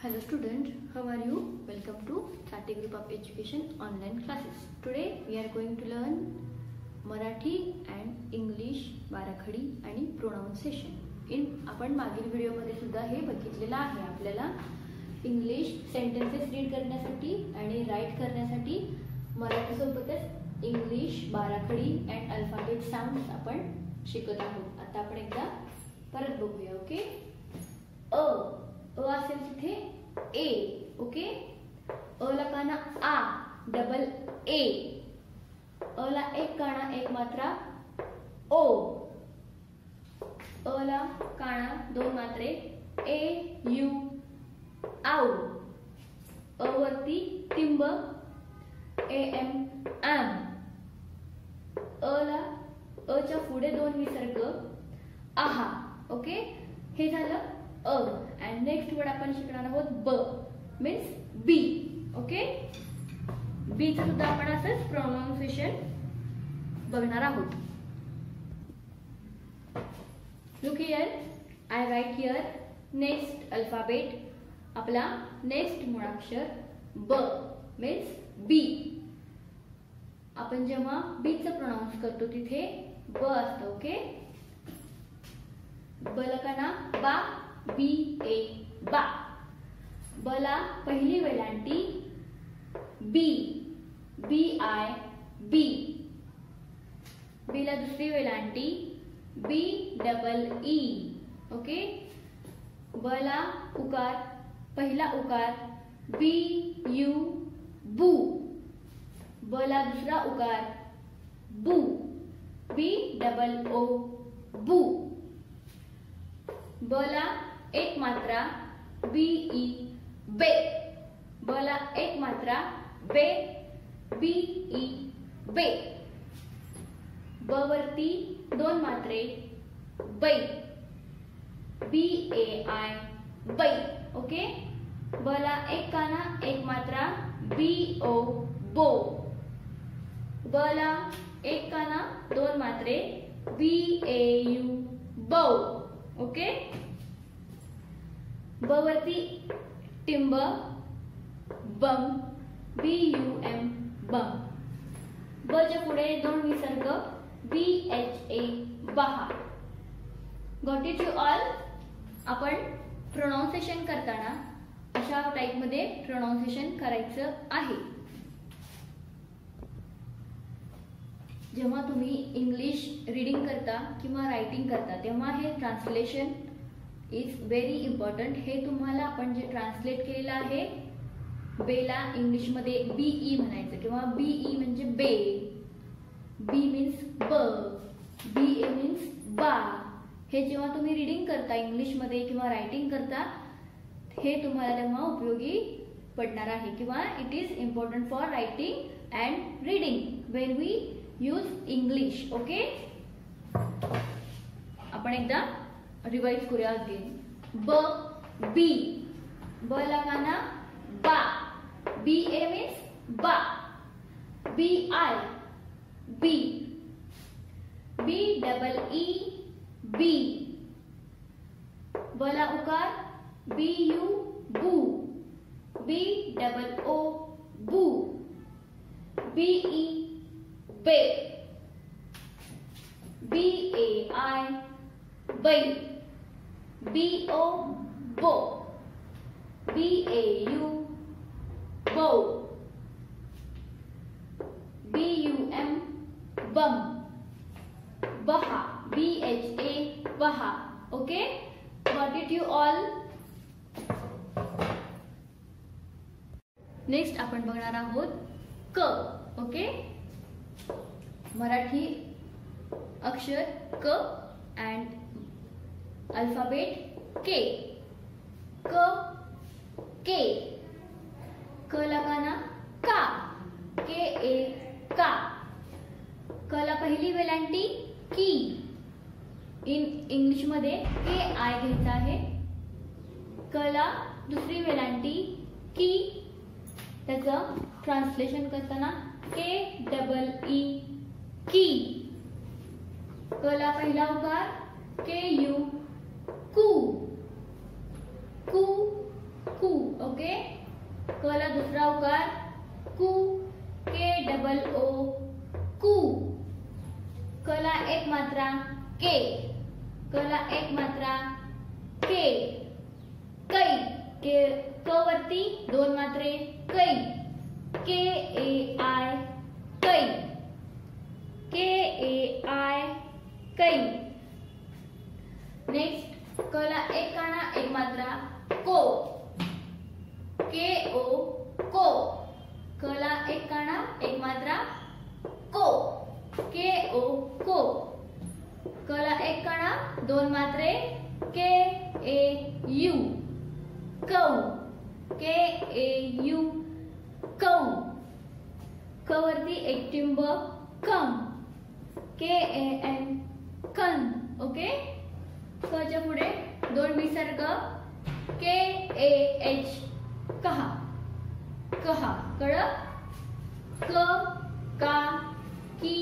Hello student, how are you? Welcome to Sati Group of Education online classes. Today we are going to learn Marathi and English बाराखडी आणि pronunciation. आपण मागील व्हिडिओमध्ये सुद्धा हे बघितलेलं आहे. आपल्याला इंग्लिश सेंटेन्सेस रीड करण्यासाठी आणि राईट करण्यासाठी मराठी सोबतच इंग्लिश बाराखडी अँड अल्फाबेट साऊंड्स आपण शिकत आहोत. आता आपण एकदा परत बघूया. ओके, अ असेल तिथे ए. ओके, अ ला काना आ, डबल ए. अ ला एक काना एक मात्रा ओ. अ ला काना दोन मात्रे ए यू आऊ. अ वरती टिंब ए एम एम. अ ला अ च्या पुढे दोन विसर्ग आहा. ओके, हे झालं अ. अँड नेक्स्ट वर्ड आपण शिकणार आहोत ब, मीन्स बी. ओके, बी चं सुद्धा आपण असंच प्रोनाउन्सिएशन बघणार आहोत. Look here, I write here next alphabet. आपला नेक्स्ट मुळाक्षर ब मीन्स बी. आपण जेव्हा बी चं प्रोनाउन्स करतो तिथे ब असतं. ओके, ब ला काना बा, बी ए बा. बला पहिली वेलांटी बी, बी आय बी. बी ला दुसरी वेलांटी बी डबल ई. ओके, बला उकार पहिला उकार बी यू बू. बला दुसरा उकार बू, बी डबल ओ बू. बला एक मात्रा बी ई बे. बला एक मात्रा बे, बी ई बे. ब वरती दोन मात्रे बै, बी ए आय बै. ओके, बला एक काना एक मात्रा बी ओ बो. बला एक काना दोन मात्रे बी ए यू बो. ओके, ब वरती टिंब बम, बी यू एम बम. ब च्या पुढे दोन विसर्ग बी एच ए बहा. Got it you all. आपण प्रोनाउन्सिएशन करताना अशा टाइप मध्ये प्रोनाउन्सिएशन करायचं आहे. जेव्हा तुम्ही इंग्लिश रीडिंग करता किंवा रायटिंग करता तेव्हा हे ट्रान्सलेशन इज व्हेरी इम्पॉर्टंट. हे तुम्हाला आपण जे ट्रान्सलेट केलेलं आहे बेला इंग्लिश मध्ये बीई म्हणायचं किंवा बीई म्हणजे बे. बी मीन्स ब, बी ए मीन्स बा. हे जेव्हा तुम्ही रीडिंग करता इंग्लिश मध्ये किंवा रायटिंग करता हे तुम्हाला तेव्हा उपयोगी पडणार आहे किंवा it is important for writing and reading when we use English. Okay, आपण एकदा रिवाइज करूया अगेन. ब बी. ब ला काना बा, बी ए मीन्स बा. B I B, B double E B. ब ला उकार बी यू बू, बी डबल ओ बू. बी ई बे, बी ए आय बै. बी ओ बो, बी ए यू बो. बी यू एम बम. बहा, बी एच ए बहा. Okay, got it you all. Next आपण बघणार आहोत क. ओके, मराठी अक्षर क अँड अल्फाबेट के. क के. क ला काना का, के ए का. क ला पहिली वेलांटी की. इन इंग्लिश मध्ये के आय घ्यायचा आहे. क ला दुसरी वेलांटी की. त्याचं ट्रान्सलेशन करताना के डबल ई की. क ला पहिला उकार के यू कू. कू कू. दुसरा उकार कू, KOO कू. कला एक मात्रा के, कला एक मात्रा के. कै, के क वरती दोन मात्रे कै, KAI कै, KAI कै. नेक्स्ट कला एक काना एक मात्रा को, KO को. कला एक काना एक मात्रा को, KO को. कला एक काना दोन मात्रे KAU कौ, KAU कौ. क वरती एक टिंब कम, KAN कन. ओके. क च्या पुढे दोन विसर्ग KAH कहा, कहा. कळलं? क, का, की,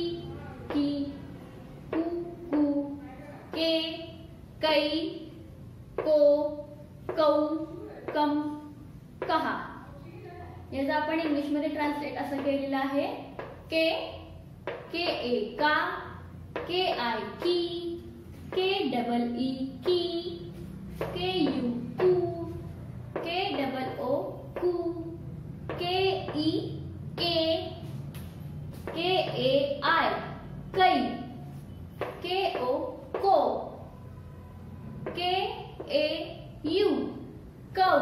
कू, के, कै, को, कौ, कम, कहा. याचा आपण इंग्लिश मध्ये ट्रान्सलेट असं केलेलं आहे. के, KA का, KI की, KEE की, KU कू, KOO कू, KE के, KAI कै, KO को, KAU कौ,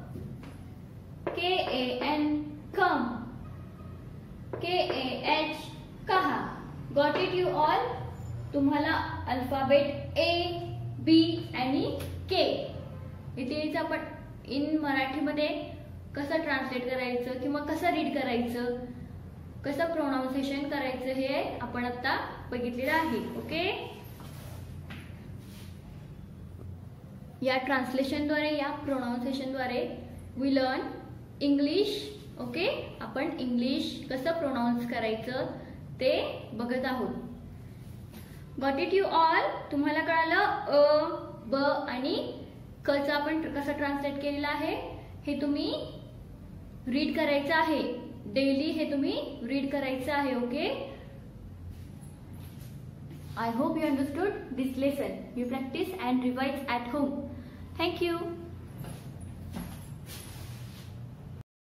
KAN कम, KAH कहा. Got it you all? तुम्हाला अल्फाबेट A, B आणि K इथे आपण इन मराठीमध्ये कसं ट्रान्सलेट करायचं किंवा कसं रीड करायचं, कसं प्रोनाउन्सिएशन करायचं हे आपण आता बघितलेलं आहे. ओके. या ट्रान्सलेशनद्वारे, या प्रोनाउन्सिएशनद्वारे वी लर्न इंग्लिश. ओके. आपण इंग्लिश कसं प्रोनाउन्स करायचं ते बघत आहोत. Got it you all? तुम्हाला कळालं अ, ब आणि क चा आपण कसं ट्रान्सलेट केलेलं आहे हे तुम्ही रीड करायचं आहे. डेली हे तुम्ही रीड करायचं आहे. Okay. I hope you understood this lesson. You practice and revise at home. Thank you.